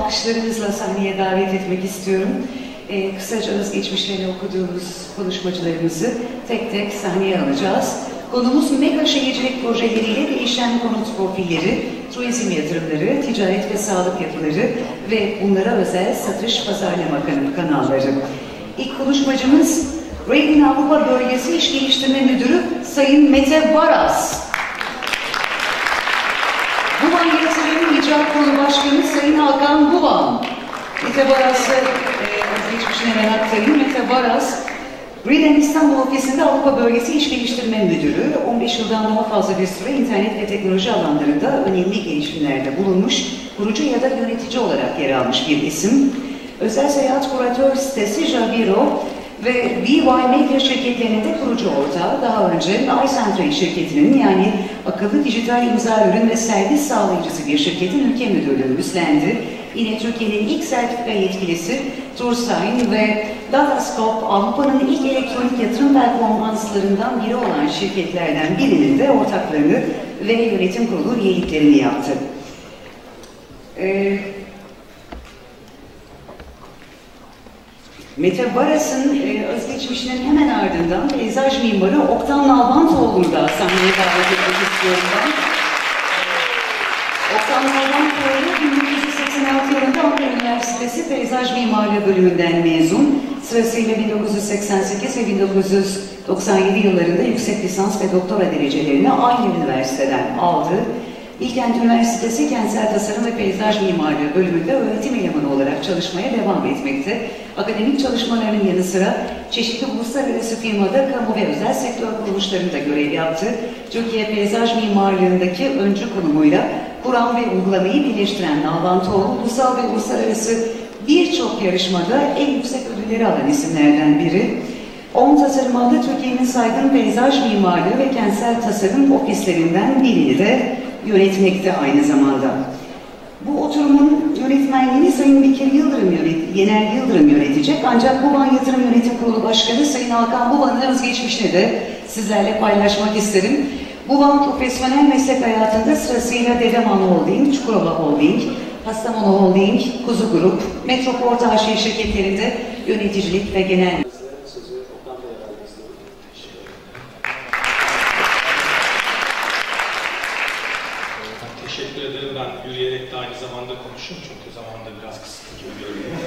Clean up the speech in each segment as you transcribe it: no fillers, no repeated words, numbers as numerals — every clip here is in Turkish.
alkışlarınızla sahneye davet etmek istiyorum. Kısaca özgeçmişlerini okuduğumuz konuşmacılarımızı tek tek sahneye alacağız. Konumuz mega şehircilik projeleriyle değişen konut profilleri, turizm yatırımları, ticaret ve sağlık yapıları ve bunlara özel satış pazarlama kanalları. İlk konuşmacımız Reading Avrupa Bölgesi İş Geliştirme Müdürü Sayın Mete Baraz. Buban Yatırım İcra Kurulu Başkanı Sayın Hakan Buban. Mete Baraz'ı özgeçmişine ben aktarayım. Mete Baraz, Reading İstanbul Ofisi'nde Avrupa Bölgesi İş Geliştirme Müdürü, 15 yıldan daha fazla bir süre internet ve teknoloji alanlarında önemli gelişimlerde bulunmuş, kurucu ya da yönetici olarak yer almış bir isim. Özel seyahat kuratör sitesi Javiro ve VY Medya şirketlerinin de kurucu ortağı. Daha önce iCentrate şirketinin, yani akıllı dijital imza ürün ve servis sağlayıcısı bir şirketin ülke müdürlüğünü üstlendi. Yine Türkiye'nin ilk sertifika yetkilisi TourSign ve Datascope, Avrupa'nın ilk elektronik yatırım performanslarından biri olan şirketlerden birinin de ortaklarını ve yönetim kurulu üyeliklerini yaptı. Mete Baraz'ın özgeçmişinin hemen ardından peyzaj mimarı Oktan Nalbantoğlu'nu da sahneye davet etmek istiyorum ben. Oktan Nalbantoğlu 1986 yılında Ankara Üniversitesi Peyzaj Mimarlığı bölümünden mezun. Sırasıyla 1988 ve 1997 yıllarında yüksek lisans ve doktora derecelerini aynı üniversiteden aldı. Bilkent Üniversitesi Kentsel Tasarım ve Peyzaj Mimarlığı bölümünde öğretim elemanı olarak çalışmaya devam etmekte. Akademik çalışmalarının yanı sıra çeşitli uluslararası firmada kamu ve özel sektör kuruluşlarında görev yaptı. Türkiye peyzaj mimarlığındaki öncü konumuyla kuram ve uygulamayı birleştiren Nalbantoğlu, ulusal ve uluslararası birçok yarışmada en yüksek ödülleri alan isimlerden biri. ON Tasarım adlı Türkiye'nin saygın peyzaj mimarlığı ve kentsel tasarım ofislerinden birini de yönetmekte aynı zamanda. Bu oturumun yönetmenliğini Sayın Bekir Yener Yıldırım yönetecek. Ancak Buban Yatırım Yönetim Kurulu Başkanı Sayın Hakan Buban'ın özgeçmişini de sizlerle paylaşmak isterim. Buban profesyonel meslek hayatında sırasıyla Dedeman Holding, Çukurova Holding, Kastamonu Holding, Kuzu Grup, Metroport AŞ şirketlerinde yöneticilik ve genel... Teşekkür ederim. Ben yürüyerek de aynı zamanda konuşurum çünkü zamanda biraz kısıtlı gibi görünüyor.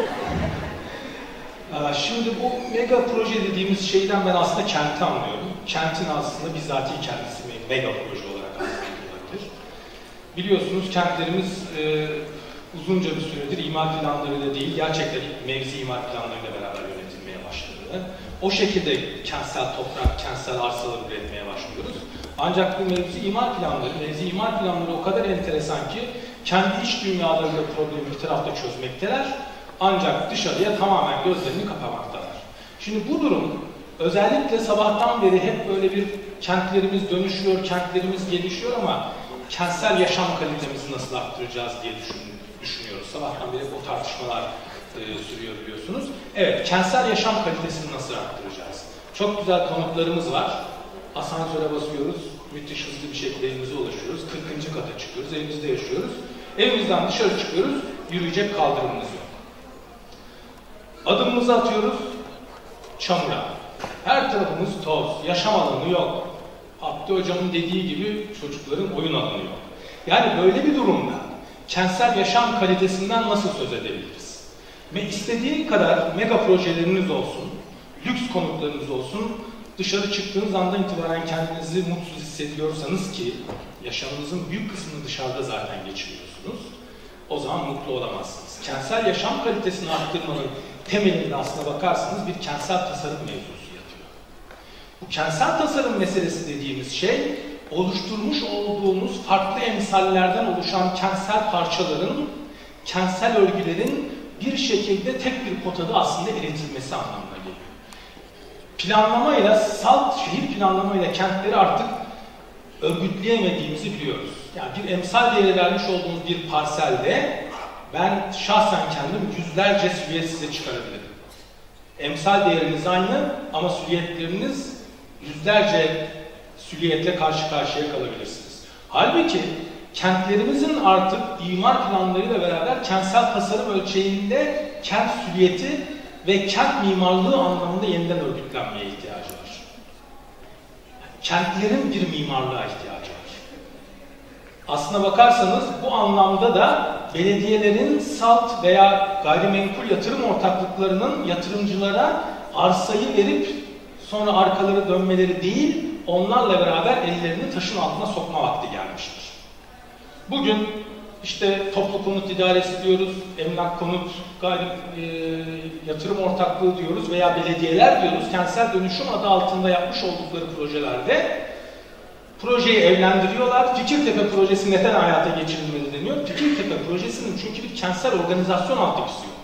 Şimdi bu mega proje dediğimiz şeyden ben aslında kenti anlıyorum. Kentin aslında bizatihi kendisi mega proje olarak anlatılabilir. Biliyorsunuz kentlerimiz uzunca bir süredir imar planlarıyla değil, gerçekten mevzi imar planlarıyla beraber yönetilmeye başladı. O şekilde kentsel toprak, kentsel arsaları üretmeye başlıyoruz. Ancak bu mevzi imar planları o kadar enteresan ki kendi iç dünyalarıyla problemi bir tarafta çözmekteler. Ancak dışarıya tamamen gözlerini kapamaktalar. Şimdi bu durum özellikle sabahtan beri hep böyle bir kentlerimiz dönüşüyor, kentlerimiz gelişiyor ama kentsel yaşam kalitemizi nasıl arttıracağız diye düşünüyoruz. Sabahtan beri o tartışmalar sürüyor biliyorsunuz. Evet, kentsel yaşam kalitesini nasıl arttıracağız? Çok güzel konutlarımız var. Asansöre basıyoruz, müthiş hızlı bir şekilde evimize ulaşıyoruz. 40. kata çıkıyoruz, evimizde yaşıyoruz. Evimizden dışarı çıkıyoruz, yürüyecek kaldırımımız yok. Adımımızı atıyoruz, çamura. Her tarafımız toz, yaşam alanı yok. Abdi Hocam'ın dediği gibi çocukların oyun alanı yok. Yani böyle bir durumda kentsel yaşam kalitesinden nasıl söz edebiliriz? Ve istediğin kadar mega projeleriniz olsun, lüks konutlarınız olsun, dışarı çıktığınız andan itibaren kendinizi mutsuz hissediyorsanız ki yaşamınızın büyük kısmını dışarıda zaten geçiriyorsunuz, o zaman mutlu olamazsınız. Kentsel yaşam kalitesini arttırmanın temelinde aslına bakarsanız bir kentsel tasarım mevzusu yatıyor. Bu kentsel tasarım meselesi dediğimiz şey, oluşturmuş olduğunuz farklı emsallerden oluşan kentsel parçaların, kentsel örgülerin bir şekilde tek bir potada aslında eritilmesi anlamına geliyor. Planlamayla, salt şehir planlamayla kentleri artık örgütleyemediğimizi biliyoruz. Yani bir emsal değeri vermiş olduğumuz bir parselde ben şahsen kendim yüzlerce silüet size çıkarabilirim. Emsal değeriniz aynı ama silüetleriniz yüzlerce silüetle karşı karşıya kalabilirsiniz. Halbuki kentlerimizin artık imar planlarıyla beraber kentsel tasarım ölçeğinde kent silüeti ve kent mimarlığı anlamında yeniden örgütlenmeye ihtiyacı var. Kentlerin bir mimarlığa ihtiyacı var. Aslına bakarsanız bu anlamda da belediyelerin salt veya gayrimenkul yatırım ortaklıklarının yatırımcılara arsayı verip sonra arkaları dönmeleri değil, onlarla beraber ellerini taşın altına sokma vakti gelmiştir. Bugün işte toplu konut idaresi diyoruz, emlak konut yatırım ortaklığı diyoruz veya belediyeler diyoruz. Kentsel dönüşüm adı altında yapmış oldukları projelerde projeyi evlendiriyorlar. Fikirtepe projesi neden hayata geçirilmedi deniyor. Fikirtepe projesinin çünkü bir kentsel organizasyon altyapısı yok.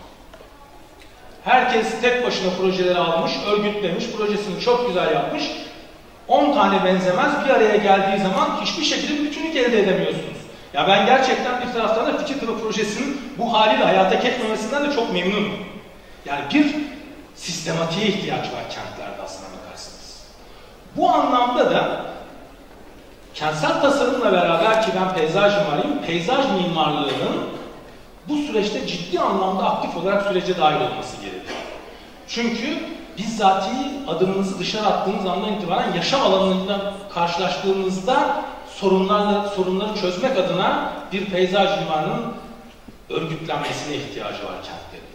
Herkes tek başına projeleri almış, örgütlemiş, projesini çok güzel yapmış. 10 tane benzemez bir araya geldiği zaman hiçbir şekilde bir bütünlük elde edemiyorsunuz. Ya ben gerçekten bir taraftan da Fikirtepe projesinin bu haliyle hayata geçmemesinden de çok memnunum. Yani bir sistematiğe ihtiyaç var kentlerde aslına bakarsanız. Bu anlamda da kentsel tasarımla beraber ki ben peyzaj mimarıyım, peyzaj mimarlığının bu süreçte ciddi anlamda aktif olarak sürece dahil olması gerekiyor. Çünkü bizzatihi adımınızı dışarı attığınız andan itibaren yaşam alanında karşılaştığınızda sorunları çözmek adına bir peyzaj mimarının örgütlenmesine ihtiyacı var kentlerin.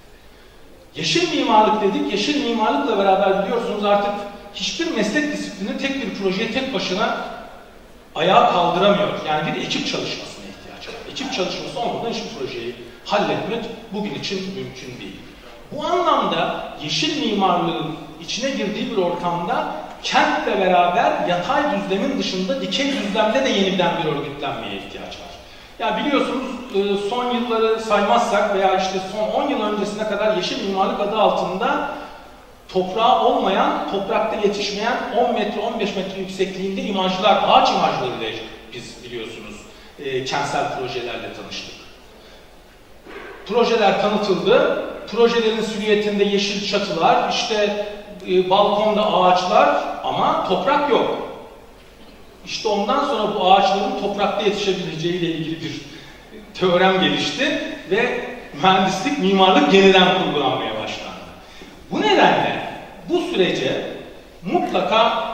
Yeşil mimarlık dedik. Yeşil mimarlıkla beraber biliyorsunuz artık hiçbir meslek disiplini tek bir projeye tek başına ayağa kaldıramıyor. Yani bir ekip çalışmasına ihtiyaç var. Ekip çalışması olmadan hiçbir projeyi halletmek bugün için mümkün değil. Bu anlamda yeşil mimarlığın içine girdiği bir ortamda kentle beraber yatay düzlemin dışında dikey düzlemde de yeniden bir örgütlenmeye ihtiyaç var. Ya biliyorsunuz son yılları saymazsak veya işte son 10 yıl öncesine kadar yeşil mimarlık adı altında toprağı olmayan, toprakta yetişmeyen 10 metre, 15 metre yüksekliğinde imajlar, ağaç imajlarıyla biz biliyorsunuz kentsel projelerle tanıştık. Projeler tanıtıldı, projelerin silüetinde yeşil çatılar, işte balkonda ağaçlar ama toprak yok. İşte ondan sonra bu ağaçların toprakta yetişebileceği ile ilgili bir teorem gelişti ve mühendislik, mimarlık yeniden kurgulanmaya başlandı. Bu nedenle bu sürece mutlaka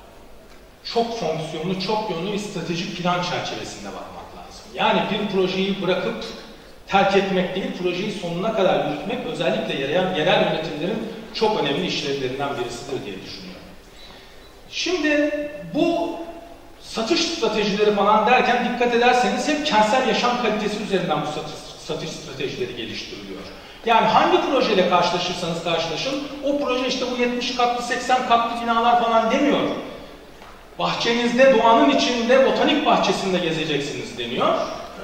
çok fonksiyonlu, çok yönlü bir stratejik plan çerçevesinde bakmak lazım. Yani bir projeyi bırakıp terk etmek değil, projeyi sonuna kadar yürütmek özellikle yerel yönetimlerin çok önemli işlevlerinden birisidir diye düşünüyorum. Şimdi bu satış stratejileri falan derken dikkat ederseniz hep kentsel yaşam kalitesi üzerinden bu satış stratejileri geliştiriliyor. Yani hangi projeyle karşılaşırsanız karşılaşın, o proje işte bu 70 katlı, 80 katlı binalar falan demiyor. Bahçenizde, doğanın içinde, botanik bahçesinde gezeceksiniz deniyor.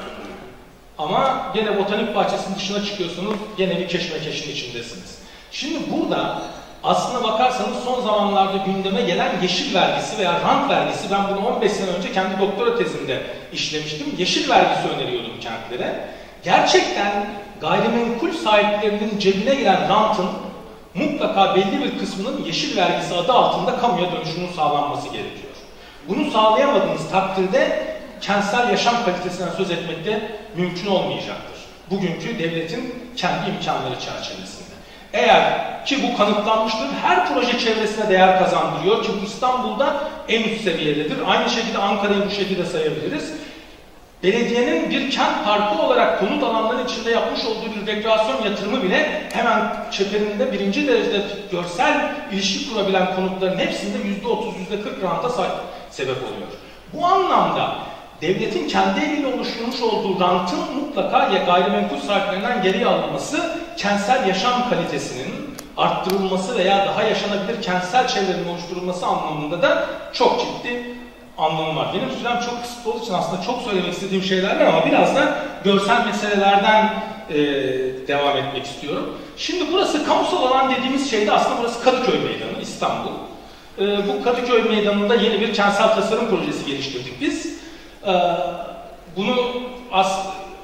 Ama gene botanik bahçesinin dışına çıkıyorsunuz, gene bir keşmekeşin içindesiniz. Şimdi burada aslına bakarsanız son zamanlarda gündeme gelen yeşil vergisi veya rant vergisi, ben bunu 15 sene önce kendi doktora tezimde işlemiştim. Yeşil vergisi öneriyordum kentlere. Gerçekten gayrimenkul sahiplerinin cebine giren rantın mutlaka belli bir kısmının yeşil vergisi adı altında kamuya dönüşümün sağlanması gerekiyor. Bunu sağlayamadığınız takdirde kentsel yaşam kalitesinden söz etmek de mümkün olmayacaktır. Bugünkü devletin kendi imkanları çerçevesinde. Eğer ki bu kanıtlanmıştır, her proje çevresine değer kazandırıyor ki bu İstanbul'da en üst seviyededir. Aynı şekilde Ankara'yı bu şekilde sayabiliriz. Belediyenin bir kent parkı olarak konut alanları içinde yapmış olduğu bir rekreasyon yatırımı bile hemen çeperinde birinci derecede görsel ilişki kurabilen konutların hepsinde %30, %40 ranta sebep oluyor. Bu anlamda devletin kendi eliyle oluşturmuş olduğu rantın mutlaka gayrimenkul sahiplerinden geriye alınması, kentsel yaşam kalitesinin arttırılması veya daha yaşanabilir kentsel çevrenin oluşturulması anlamında da çok ciddi anlamı var. Benim sürem çok kısıtlı olduğu için aslında çok söylemek istediğim şeyler var ama biraz da görsel meselelerden devam etmek istiyorum. Şimdi burası kamusal alan dediğimiz şeyde aslında burası Kadıköy Meydanı, İstanbul. Bu Kadıköy Meydanı'nda yeni bir kentsel tasarım projesi geliştirdik biz. Bunu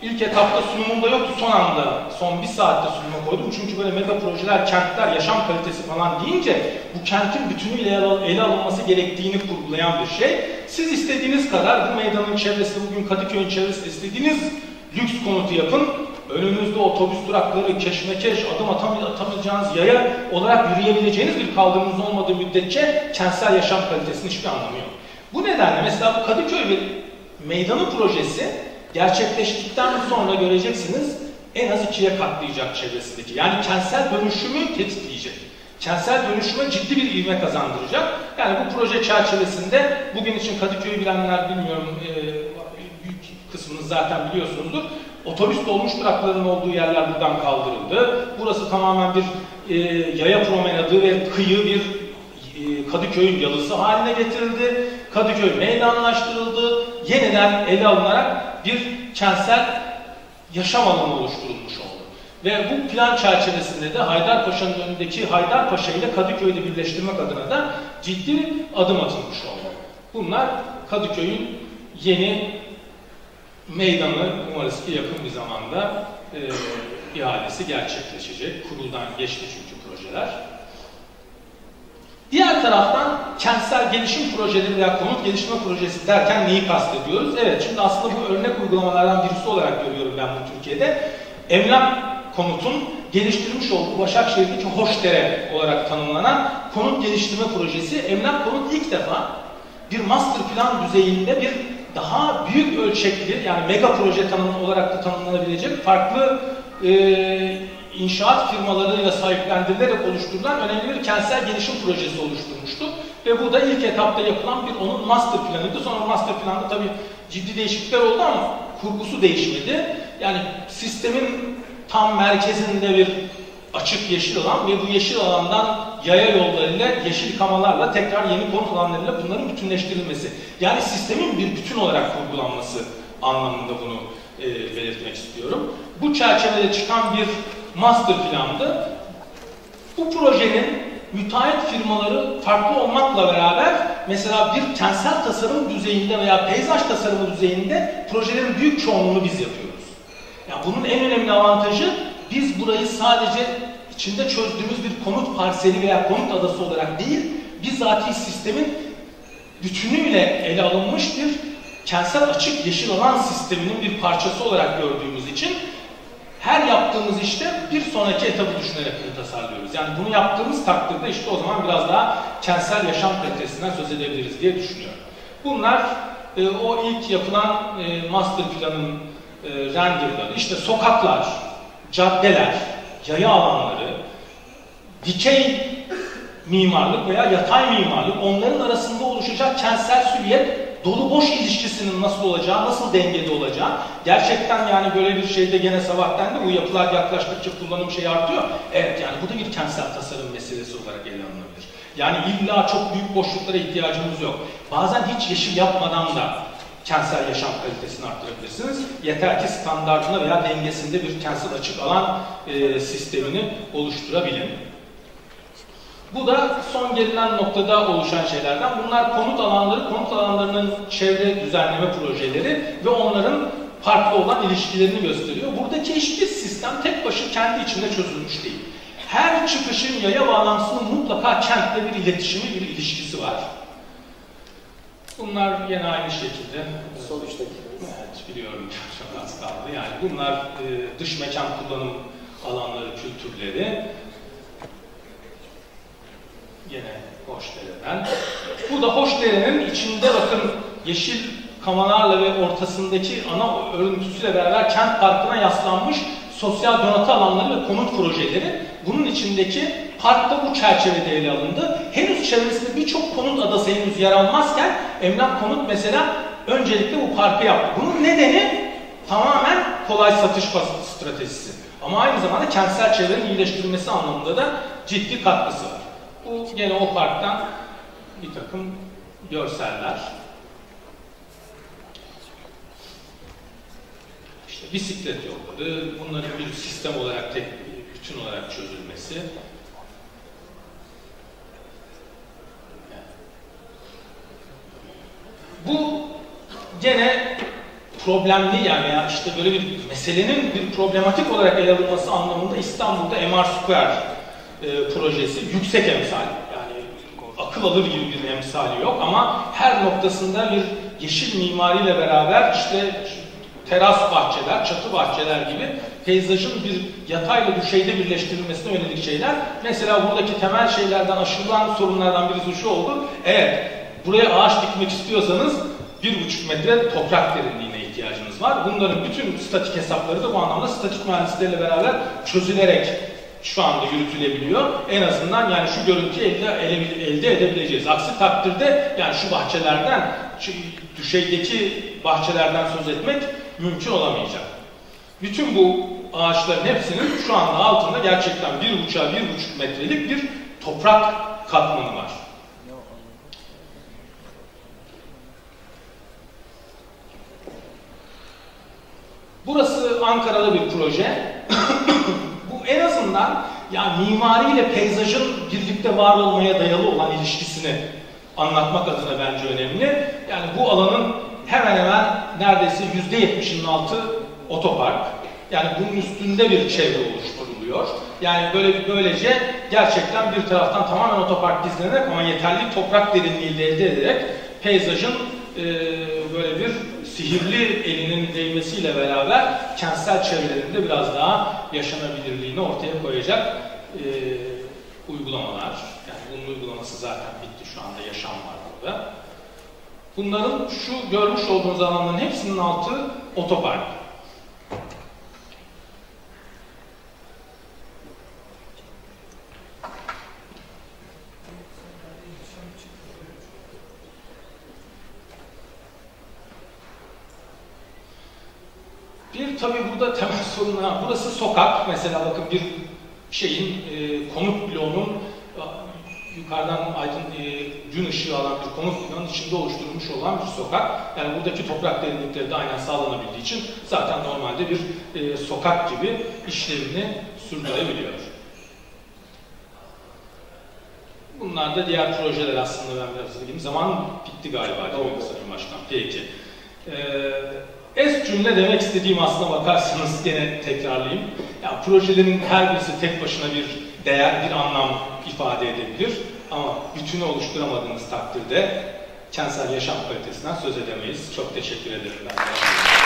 İlk etapta sunumumda yoktu, son anda, son bir saatte sunuma koydum. Çünkü böyle mega projeler, kentler, yaşam kalitesi falan deyince bu kentin bütünüyle ele alınması gerektiğini kurgulayan bir şey. Siz istediğiniz kadar bu meydanın çevresi, bugün Kadıköy'ün çevresi istediğiniz lüks konutu yapın. Önünüzde otobüs durakları, keşmekeş, adım atamayacağınız yaya olarak yürüyebileceğiniz bir kaldırımınız olmadığı müddetçe kentsel yaşam kalitesinin hiçbir anlamı yok. Bu nedenle mesela bu Kadıköy meydanı projesi gerçekleştikten sonra göreceksiniz en az 2'ye katlayacak çevresindeki. Yani kentsel dönüşümü tetikleyecek. Kentsel dönüşüme ciddi bir ivme kazandıracak. Yani bu proje çerçevesinde bugün için Kadıköy'ü bilenler bilmiyorum, büyük kısmınız zaten biliyorsunuzdur. Otobüs dolmuş duraklarının olduğu yerler buradan kaldırıldı. Burası tamamen bir yaya promenadı ve kıyı bir Kadıköy'ün yalısı haline getirildi. Kadıköy meydanlaştırıldı. Yeniden ele alınarak bir kentsel yaşam alanı oluşturulmuş oldu. Ve bu plan çerçevesinde de Haydarpaşa'nın önündeki Haydarpaşa ile Kadıköy'de birleştirmek adına da ciddi bir adım atılmış oldu. Bunlar Kadıköy'ün yeni meydanı, umarız ki yakın bir zamanda ihalesi gerçekleşecek. Kuruldan geçti çünkü projeler. Diğer taraftan kentsel gelişim projeleri veya konut geliştirme projesi derken neyi kastediyoruz? Evet, şimdi aslında bu örnek uygulamalardan birisi olarak görüyorum ben bu Türkiye'de. Emlak Konut'un geliştirmiş olduğu Başakşehir'deki Hoşdere olarak tanımlanan konut geliştirme projesi. Emlak Konut ilk defa bir master plan düzeyinde bir daha büyük ölçekli, yani mega proje olarak da tanımlanabilecek farklı inşaat firmalarıyla sahiplendirilerek oluşturulan önemli bir kentsel gelişim projesi oluşturmuştu. Ve bu da ilk etapta yapılan bir onun master planıydı. Sonra master planda tabii ciddi değişiklikler oldu ama kurgusu değişmedi. Yani sistemin tam merkezinde bir açık yeşil alan ve bu yeşil alandan yaya yollarıyla, yeşil kamalarla tekrar yeni konut alanlarıyla bunların bütünleştirilmesi. Yani sistemin bir bütün olarak kurgulanması anlamında bunu belirtmek istiyorum. Bu çerçevede çıkan bir master plandı. Bu projenin müteahhit firmaları farklı olmakla beraber mesela bir kentsel tasarım düzeyinde veya peyzaj tasarımı düzeyinde projelerin büyük çoğunluğunu biz yapıyoruz. Yani bunun en önemli avantajı, biz burayı sadece içinde çözdüğümüz bir konut parseli veya konut adası olarak değil, bizzati sistemin bütünüyle ele alınmış bir kentsel açık yeşil alan sisteminin bir parçası olarak gördüğümüz için her yaptığımız işte bir sonraki etabı düşünerek bunu tasarlıyoruz. Yani bunu yaptığımız takdirde işte o zaman biraz daha kentsel yaşam kalitesinden söz edebiliriz diye düşünüyorum. Bunlar o ilk yapılan master planın renderları, işte sokaklar, caddeler, yaya alanları, dikey mimarlık veya yatay mimarlık, onların arasında oluşacak kentsel süliyet, dolu boş ilişkisinin nasıl olacağı, nasıl dengede olacağı. Gerçekten yani böyle bir şeyde gene sabahtan da bu yapılar yaklaştıkça kullanım şeyi artıyor. Evet, yani bu da bir kentsel tasarım meselesi olarak ele alınabilir. Yani illa çok büyük boşluklara ihtiyacımız yok. Bazen hiç yeşil yapmadan da kentsel yaşam kalitesini arttırabilirsiniz. Yeter ki standartına veya dengesinde bir kentsel açık alan sistemini oluşturabilin. Bu da son gelinen noktada oluşan şeylerden. Bunlar konut alanları, konut alanlarının çevre düzenleme projeleri ve onların farklı olan ilişkilerini gösteriyor. Buradaki hiçbir sistem tek başına kendi içinde çözülmüş değil. Her çıkışın yaya bağlantısının mutlaka kentle bir iletişimi, bir ilişkisi var. Bunlar yine aynı şekilde. Sonuçtaki. Evet, biliyorum çok az kaldı. Yani bunlar dış mekan kullanım alanları, kültürleri. Yine Hoşdere'den. Bu da Hoşdere'nin içinde bakın yeşil kamalarla ve ortasındaki ana örüntüsüyle beraber kent parkına yaslanmış sosyal donatı alanları ve konut projeleri. Bunun içindeki park da bu çerçevede ele alındı. Henüz çevresinde birçok konut adası henüz yer almazken Emlak Konut mesela öncelikle bu parkı yaptı. Bunun nedeni tamamen kolay satış stratejisi. Ama aynı zamanda kentsel çevrenin iyileştirilmesi anlamında da ciddi katkısı var. Bu gene o parktan bir takım görseller. İşte bisiklet yolları, bunların bir sistem olarak, tek bütün olarak çözülmesi. Bu gene problemli yani veya işte böyle bir meselenin bir problematik olarak ele alınması anlamında İstanbul'da MR Square projesi yüksek emsal. Yani akıl alır gibi bir emsali yok ama her noktasında bir yeşil mimariyle beraber işte teras bahçeler, çatı bahçeler gibi peyzajın bir yatayla düşeyde birleştirilmesine yönelik şeyler. Mesela buradaki temel şeylerden, aşılan sorunlardan birisi şu oldu. Evet, buraya ağaç dikmek istiyorsanız 1,5 metre toprak derinliğine ihtiyacınız var. Bunların bütün statik hesapları da bu anlamda statik mühendislerle beraber çözülerek şu anda yürütülebiliyor. En azından yani şu görüntüyü elde edebileceğiz. Aksi takdirde yani şu bahçelerden, şu düşeydeki bahçelerden söz etmek mümkün olamayacak. Bütün bu ağaçların hepsinin şu anda altında gerçekten 1,5'a 1,5 metrelik bir toprak katmanı var. Burası Ankara'da bir proje. Bu en azından yani mimariyle peyzajın birlikte var olmaya dayalı olan ilişkisini anlatmak adına bence önemli. Yani bu alanın hemen hemen neredeyse %70'inin altı otopark. Yani bunun üstünde bir çevre oluşturuluyor. Yani böylece gerçekten bir taraftan tamamen otopark gizlenerek ama yeterli toprak derinliği de elde ederek peyzajın böyle bir sihirli elinin değmesiyle beraber kentsel çevrelerinde biraz daha yaşanabilirliğini ortaya koyacak uygulamalar. Yani bunun uygulaması zaten bitti, şu anda yaşam var burada. Bunların şu görmüş olduğunuz alanların hepsinin altı otopark. Tabii burada temel sorunlar, burası sokak. Mesela bakın bir şeyin, konut bloğunun yukarıdan gün ışığı alan bir konut bloğunun içinde oluşturulmuş olan bir sokak. Yani buradaki toprak derinlikleri de aynen sağlanabildiği için zaten normalde bir sokak gibi işlevini sürdürebiliyor. Bunlar da diğer projeler aslında ben biraz dediğim zaman bitti galiba değil mi Sayın Başkan? Peki. Es cümle demek istediğim aslına bakarsanız gene tekrarlayayım. Yani projelerin her birisi tek başına bir değer, bir anlam ifade edebilir. Ama bütünü oluşturamadığınız takdirde kentsel yaşam kalitesinden söz edemeyiz. Çok teşekkür ederim.